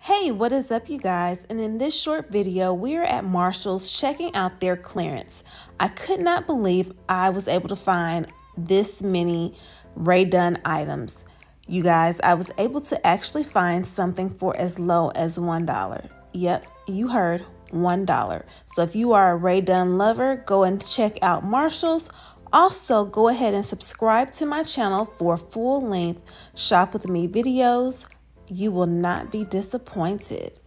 Hey, what is up, you guys? And in this short video, we are at Marshall's checking out their clearance. I could not believe I was able to find this many Dunn items. You guys, I was able to actually find something for as low as $1. Yep, you heard, $1. So if you are a Dunn lover, go and check out Marshall's. Also, go ahead and subscribe to my channel for full-length Shop With Me videos. You will not be disappointed.